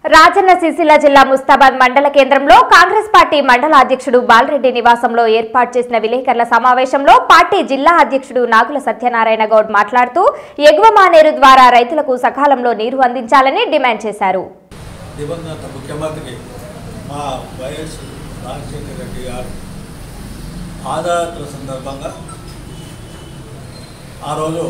రాజన్న సిరిసిల్ల జిల్లా ముస్తాబాద్ మండల కేంద్రంలో కాంగ్రెస్ పార్టీ మండల అధ్యక్షుడు బాలరెడ్డి నివాసంలో ఏర్పాటు చేసిన విలేకరుల సమావేశంలో పార్టీ జిల్లా అధ్యక్షుడు నాగుల సత్యనారాయణ గౌడ్ మాట్లాడుతూ ఎగువ మానేరు ద్వారా రైతులకు సకాలంలో నీరు అందించాలని డిమాండ్ చేశారు. దివంగత ముఖ్యమంత్రి మా వైఎస్ రాజశేఖర రెడ్డి గారు ఆదాయాత్ర సందర్భంగా ఆ రోజు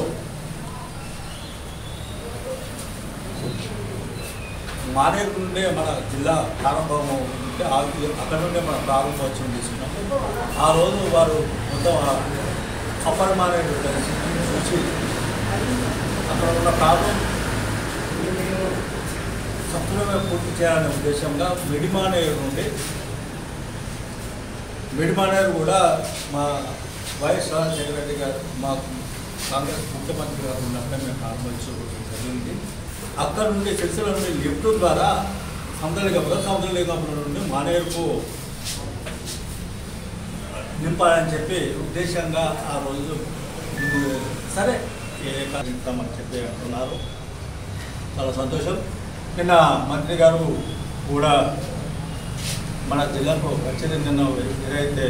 మానేరు నుండే మన జిల్లా ప్రారంభం ఉంటే అక్కడ నుండే మన ప్రారంభోత్సవం తీసుకున్నాం. ఆ రోజు వారు మొత్తం అప్పర్ మానేరు చూసి అక్కడ ఉన్న ప్రాబ్లం సంపూర్ణంగా పూర్తి చేయాలనే ఉద్దేశంగా మిడిమానేరు కూడా మా వైఎస్ రాజశేఖర రెడ్డి గారు మా కాంగ్రెస్ ముఖ్యమంత్రి గారు ఉన్నప్పుడే మేము ప్రారంభించడం జరిగింది. అక్కడ నుండి సిరిసిల్ల నుండి లిఫ్ట్ ద్వారా సముద్రలింగపురం నుండి మానేరుకు నింపాలని చెప్పి ఉద్దేశంగా ఆ రోజు సరే ఇస్తామని చెప్పి అంటున్నారు. చాలా సంతోషం. నిన్న మంత్రి గారు కూడా మన జిల్లాకు వచ్చేది నిన్న ఏదైతే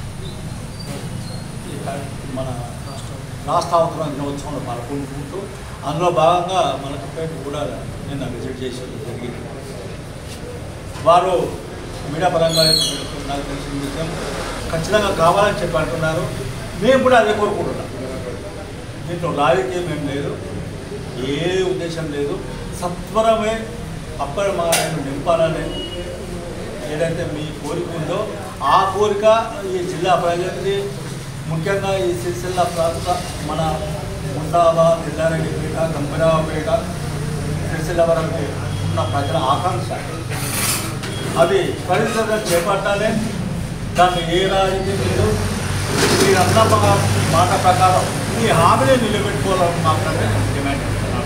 మన రాష్ట్ర అవతరణ దినోత్సవంలో పాల్గొనుకుంటూ అందులో భాగంగా మన చెప్పేది కూడా నిన్న విజిట్ చేసి జరిగింది. వారు మీడియా పరంగా నాకు తెలిసిన విషయం ఖచ్చితంగా కావాలని చెప్పి అంటున్నారు. మేము కూడా అదే కోరుకుంటున్నాం. దీంట్లో రాజకీయం ఏం లేదు, ఏ ఉద్దేశం లేదు. సత్వరమే అప్పటి మారేను నింపాలని ఏదైతే మీ కోరిక ఉందో ఆ కోరిక ఈ జిల్లా ప్రజలకి, ముఖ్యంగా ఈ సిరిసిల్ల ప్రాంత మన ముస్తాబాద్, ఎల్లారెడ్డిపేట, గంభీరావుపేట, సిరిసిల్ల వరకు ఉన్న ప్రజల ఆకాంక్ష. అది పరిస్థితిగా చేపట్టాలి. దాన్ని ఏ రాజకీయం లేదు. మీరంతా మాట ప్రకారం ఈ హామీని నిలబెట్టుకోవాలని మాత్రమే డిమాండ్ చేస్తున్నాను.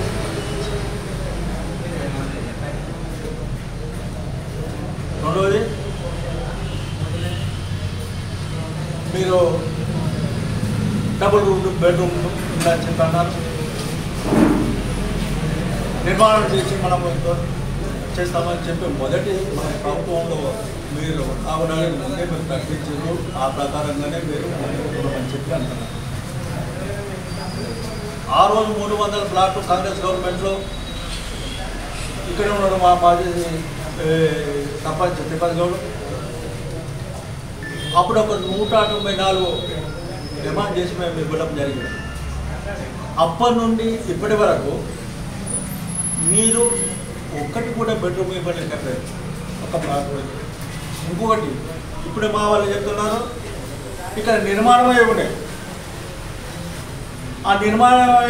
రెండవది, మీరు డబుల్ బెడ్రూమ్ ఉందని చెప్పి అన్నారు. నిర్మాణం చేసి మనము చేస్తామని చెప్పి మొదటి మన ప్రభుత్వంలో మీరు ఆవడానికి ముందే మీరు ప్రకటించారు. ఆ ప్రకారంగానే మీరు అని చెప్పి అంటున్నారు. ఆ రోజు 300 ప్లాట్లు కాంగ్రెస్ గవర్నమెంట్లో ఇక్కడ ఉన్న మా మాజీ సర్పంచ్ తిరుపతి గౌడ్ అప్పుడు ఒక 194 డిమాండ్ చేసి మేము ఇవ్వడం జరిగింది. అప్పటి నుండి ఇప్పటి వరకు మీరు ఒక్కటి కూడా బెడ్రూమ్ ఇవ్వలేకపోయారు. ఒక ప్లాట్. ఇంకొకటి ఇప్పుడు మా వాళ్ళు చెప్తున్నారు ఇక్కడ నిర్మాణమై ఉండే ఆ నిర్మాణం